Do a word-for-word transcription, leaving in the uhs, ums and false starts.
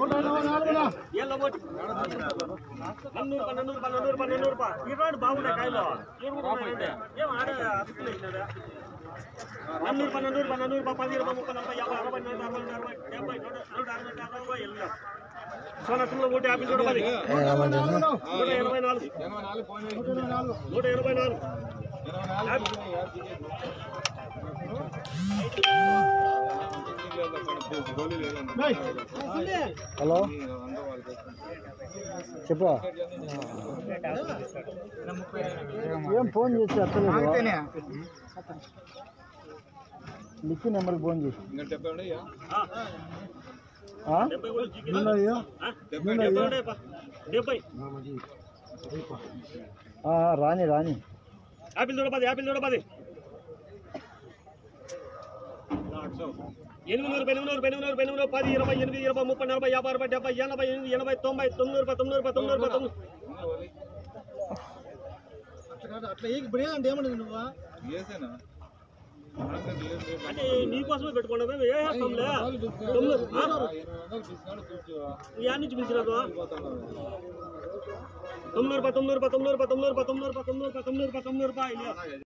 బాగుంటాయి కాయలు నన్నూరు పన్నెండు పన్నెండు పది ఇరవై ముప్పై నలభై యాభై అరవై నలభై అరవై అరవై డెబ్బై నూట నూట అరవై అరవై ఎనభై సోనసులో నూట యాభై నూట పది నూట ఎనభై నాలుగు నూట ఎనభై నాలుగు హలో చెప్పు ఏం ఫోన్ చేసి అత్తలేదు లిక్కి నెంబర్కి ఫోన్ చేసి రాని రాని యాపిల్ చూడ పది యాపిల్ చూడ పది ఎనిమిది పెనుమూరు పెనుమూరు పెనుమూరు పది ఇరవై ఎనిమిది ఇరవై ముప్పై నలభై యాభై అరవై డెబ్బై ఎనభై ఎనిమిది ఎనభై తొంభై తొమ్మిది రూపాయలు తొమ్మిది రూపాయలు తొమ్మిది రూపాయలు తొమ్మిది అట్లా ఇప్పుడు ఏదంటే ఏమన్నది నువ్వు అంటే నీకోసమే పెట్టుకున్నావు ఏ వేస్తాంలే యాడ్ నుంచి పిలిచినారు తొమ్మిది రూపాయలు తొమ్మిది రూపాయలు తొమ్మిది రూపాయలు తొమ్మిది రూపాయలు తొమ్మిది రూపాయలు తొమ్మిది రూపాయలు తొమ్మిది రూపాయలు